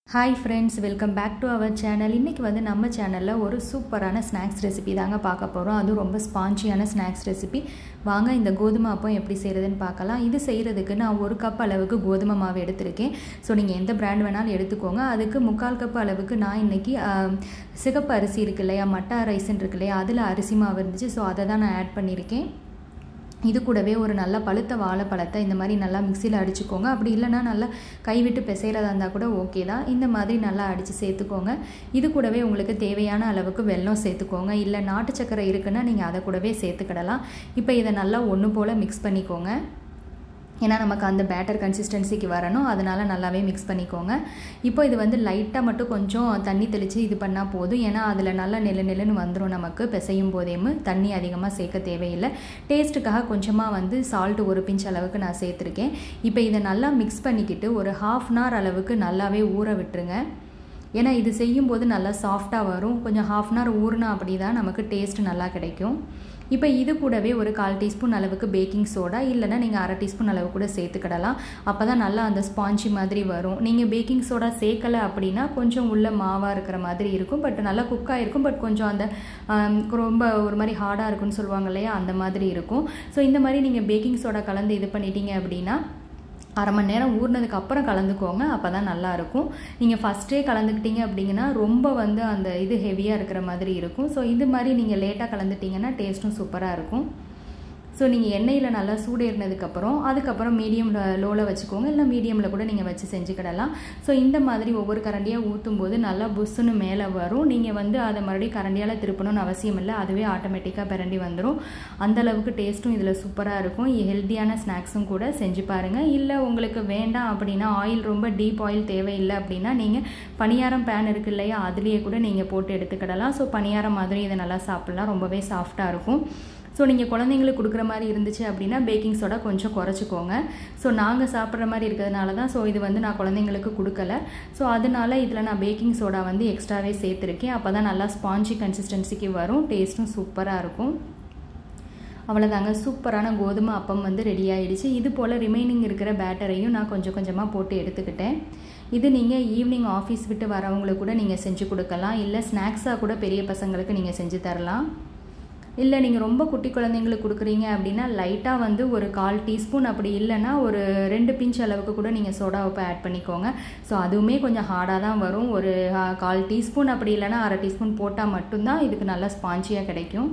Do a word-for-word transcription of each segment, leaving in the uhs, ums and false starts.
Hi friends, welcome back to our channel. இன்னைக்கு வந்து நம்ம சேனல்ல ஒரு சூப்பரான ஸ்நாக்ஸ் ரெசிபி தாங்க பார்க்க போறோம். அது ரொம்ப ஸ்பாஞ்சியான ஸ்நாக்ஸ் ரெசிபி. வாங்க இந்த கோதுமை அப்பம் எப்படி செய்யறதுன்னு பார்க்கலாம். இது செய்யறதுக்கு நான் ஒரு கப் அளவுக்கு கோதுமை மாவு எடுத்துர்க்கேன். சோ நீங்க எந்த பிராண்ட் வேணாலும் எடுத்துக்கோங்க. அதுக்கு முக்கால் கப் அளவுக்கு நான் இன்னைக்கு சிகப்பு அரிசி இருக்குலையா, மட்டா ரைஸ்ன்னு இருக்குலையா, அதுல அரிசி மாவு இருந்துச்சு. சோ அதை தான் நான் ஆட் பண்ணிருக்கேன். இது கூடவே ஒரு நல்ல பழுத்த வாழைப்பழத்தை இந்த மாதிரி நல்லா மிக்ஸில அடிச்சுக்கோங்க. அப்படி இல்லனா நல்லா கை விட்டு பிசைறதா இருந்தா கூட ஓகே தான். இந்த மாதிரி நல்லா அடிச்சு சேர்த்துக்கோங்க. இது கூடவே உங்களுக்கு தேவையான அளவுக்கு வெல்லம் சேர்த்துக்கோங்க. இல்ல நாட்டு சக்கரை இருக்குன்னா நீங்க அத கூடவே சேர்த்துக்கிடலாம். இப்போ இத நல்லா ஒண்ணு போல mix பண்ணிக்கோங்க. ஏனா நமக்கு அந்த பேட்டர் கன்சிஸ்டன்சிக்கு வரணும். அதனால நல்லாவே mix பண்ணிக்கோங்க. இப்போ இது வந்து லைட்டா மட்டும் கொஞ்சம் தண்ணி தெளிச்சு இது பண்ணா போதும். ஏனா அதுல நல்லா நெல நெலன்னு வந்துரும் நமக்கு பிசையும் போதேම தண்ணி அதிகமா சேர்க்க தேவையில்லை. டேஸ்ட்காக கொஞ்சமா வந்து salt ஒரு பிஞ்ச் அளவுக்கு நான் சேர்த்திருக்கேன். இப்போ இத நல்லா mix பண்ணிக்கிட்டு ஒரு half an hour அளவுக்கு நல்லாவே ஊற விட்டுருங்க. ஏனா இது செய்யும் போது நல்லா சாஃப்ட்டா வரும். கொஞ்சம் half an hour ஊறினா அப்படிதான் நமக்கு டேஸ்ட் நல்லா கிடைக்கும். இப்போ இது கூடவே ஒரு கால் டீஸ்பூன் அளவுக்கு பேக்கிங் சோடா இல்லனா நீங்க அரை டீஸ்பூன் அளவு கூட சேர்த்துக்கிடலாம். அப்பதான் நல்லா அந்த ஸ்பாஞ்சி மாதிரி வரும். நீங்க பேக்கிங் சோடா சேர்க்கல அப்படினா கொஞ்சம் உள்ள மாவா இருக்கிற மாதிரி இருக்கும். பட் நல்லா குக் ஆயிருக்கும். பட் கொஞ்சம் அந்த ரொம்ப ஒரு மாதிரி ஹார்டா இருக்குன்னு சொல்வாங்க இல்லையா, அந்த மாதிரி இருக்கும். சோ இந்த மாதிரி நீங்க பேக்கிங் சோடா கலந்து இது பண்ணிட்டீங்க அப்படினா அரை மணி நேரம் ஊறினதுக்கு அப்புறம் கலந்துக்கோங்க. அப்பதான் நல்லா இருக்கும். நீங்க ஃபர்ஸ்டே கலந்துக்கிட்டீங்க அப்படினா ரொம்ப வந்து அந்த இது ஹெவியா இருக்கிற மாதிரி இருக்கும். சோ இந்த மாதிரி நீங்க லேட்டா கலந்துட்டீங்கன்னா டேஸ்டும் சூப்பரா இருக்கும். சோ நீங்க எண்ணெயில நல்லா சூடேறினதுக்கு அப்புறம் அதுக்கு அப்புறம் மீடியம் லோல வச்சுக்கோங்க. இல்ல மீடியம்ல கூட நீங்க வச்சு செஞ்சுக்கிடலாம். சோ இந்த மாதிரி ஒவ்வொரு கரண்டியா ஊத்தும்போது நல்லா புஸ்ஸுன்னு மேலே வரும். நீங்க வந்து அத மறுபடியும் கரண்டியால திருப்பணும்னு அவசியம் இல்லை. அதுவே ஆட்டோமேட்டிக்கா பிரண்டி வந்துரும். அந்த அளவுக்கு டேஸ்டும் இதுல சூப்பரா இருக்கும். ஹெல்தியான ஸ்நாக்ஸும் கூட செஞ்சு பாருங்க. இல்ல உங்களுக்கு வேண்டாம் அப்படினா ஆயில் ரொம்ப டீப் ஆயில் தேவையில்லை அப்படினா நீங்க பணியாரம் pan இருக்கு இல்லையா, அதுலயே கூட நீங்க போட்டு எடுத்துக்கிடலாம். சோ பணியாரம் மாதிரி இத நல்லா சாப்பிடலாம். ரொம்பவே சாஃப்ட்டா இருக்கும். சோ நீங்க குழந்தைகளுக்கு கொடுக்கிற மாதிரி இருந்துச்சு அப்படினா பேக்கிங் சோடா கொஞ்சம் குறைச்சுக்கோங்க. சோ நாங்க சாப்பிடுற மாதிரி இருக்கிறதுனால தான் சோ இது வந்து நான் குழந்தைகளுக்கு கொடுக்கல. சோ அதனால இதுல நான் பேக்கிங் சோடா வந்து எக்ஸ்ட்ராவே சேர்த்திருக்கேன். அப்பதான் நல்லா ஸ்பாஞ்சி கன்சிஸ்டன்சிக்கு வரும். டேஸ்டும் சூப்பரா இருக்கும். அவ்வளவுதாங்க, சூப்பரான கோதுமை அப்பம் வந்து ரெடி ஆயிடுச்சு. இது போல ரிமைனிங் இருக்கிற பேட்டரையும் நான் கொஞ்சம் கொஞ்சமா போட்டு எடுத்துக்கிட்டேன். இது நீங்க ஈவினிங் ஆபீஸ் விட்டு வரவங்களுக்கு கூட நீங்க செஞ்சு கொடுக்கலாம். இல்ல ஸ்நாக்ஸா கூட பெரிய பசங்களுக்கு நீங்க செஞ்சு தரலாம். இல்ல நீங்க ரொம்ப குட்டி குழந்தைகளுக்கு கொடுக்குறீங்க அப்படினா லைட்டா வந்து ஒரு கால் டீஸ்பூன் அப்படி இல்லனா ஒரு ரெண்டு பிஞ்ச் அளவுக்கு கூட நீங்க சோடா உப்பு ஆட் பண்ணிக்கோங்க. சோ அதுவுமே கொஞ்சம் ஹார்டா தான் வரும். ஒரு கால் டீஸ்பூன் அப்படி இல்லனா அரை டீஸ்பூன் போட்டா மட்டும் தான் இதுக்கு நல்ல ஸ்பாஞ்சியா கிடைக்கும்.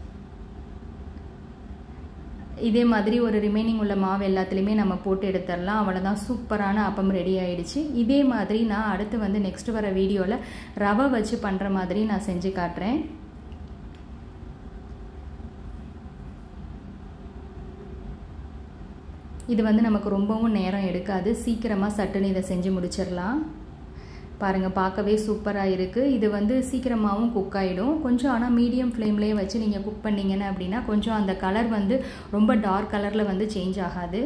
இதே மாதிரி ஒரு ரிமைனிங் உள்ள மாவு எல்லாத்துலயுமே நம்ம போட்டு எடுத்துறலாம். அவ்வளவுதான், சூப்பரான அப்பம் ரெடி ஆயிடுச்சு. இதே மாதிரி நான் அடுத்து வந்து நெக்ஸ்ட் வர வீடியோல ரவை வச்சு பண்ற மாதிரி நான் செஞ்சு காட்டுறேன். இது வந்து நமக்கு ரொம்பவும் நேரம் எடுக்காது. சீக்கிரமா சட்டுன்னு இத செஞ்சு முடிச்சிரலாம். பாருங்க, பார்க்கவே சூப்பரா இருக்கு. இது வந்து சீக்கிரமாவும் குக் ஆயிடும். கொஞ்சம் ஆனா மீடியம் ஃப்ளேம்லயே வச்சு நீங்க குக் பண்ணீங்கன்னா அப்படினா கொஞ்சம் அந்த கலர் வந்து ரொம்ப டார்க் கலர்ல வந்து சேஞ்ச் ஆகாது.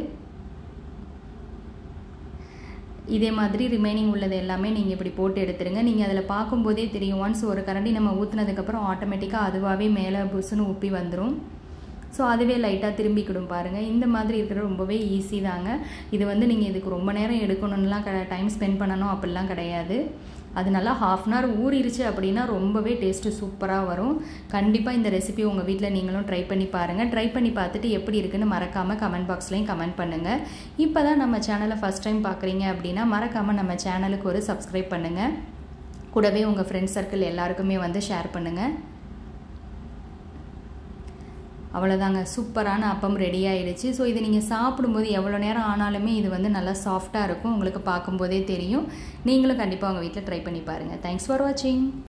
இதே மாதிரி ரிமைனிங் உள்ளது எல்லாமே நீங்க இப்படி போட்டு எடுத்துருங்க. நீங்க அதுல பாக்கும்போதே தெரியும். ஒன்ஸ் ஒரு கரண்டி நம்ம ஊத்துனதுக்கு அப்புறம் ஆட்டோமேட்டிக்கா அதுவாவே மேலே புஸ்ஸுன்னு உப்பி வந்துரும். சோ அதுவே லைட்டா திரும்பிக்கிடும் பாருங்க. இந்த மாதிரி இருக்கிறது ரொம்பவே ஈஸி தாங்க. இது வந்து நீங்க இதுக்கு ரொம்ப நேரம் எடுக்கணும்லாம் டைம் ஸ்பெண்ட் பண்ணனும் அப்படிலாம் கிடையாது. அது நல்லா half an hour ஊறிடுச்சு அப்படினா ரொம்பவே டேஸ்ட் சூப்பரா வரும். கண்டிப்பா இந்த ரெசிபி உங்க வீட்ல நீங்களும் ட்ரை பண்ணி பாருங்க. ட்ரை பண்ணி பார்த்துட்டு எப்படி இருக்குன்னு மறக்காம கமெண்ட் பாக்ஸ்லயும் கமெண்ட் பண்ணுங்க. இப்போதான் நம்ம சேனலை ஃபர்ஸ்ட் டைம் பார்க்குறீங்க அப்படினா மறக்காம நம்ம சேனலுக்கு ஒரு சப்ஸ்கிரைப் பண்ணுங்க. கூடவே உங்க ஃப்ரெண்ட்ஸ் சர்க்கிள் எல்லாருக்குமே வந்து ஷேர் பண்ணுங்க. அவ்வளவுதாங்க, சூப்பரான அப்பம் ரெடி ஆயிடுச்சு. சோ இது நீங்க சாப்பிடும்போது எவ்வளவு நேரம் ஆனாலுமே இது வந்து நல்லா சாஃப்ட்டா இருக்கும். உங்களுக்கு பார்க்கும்போதே தெரியும். நீங்களும் கண்டிப்பா உங்க வீட்ல ட்ரை பண்ணி பாருங்க. Thanks for watching.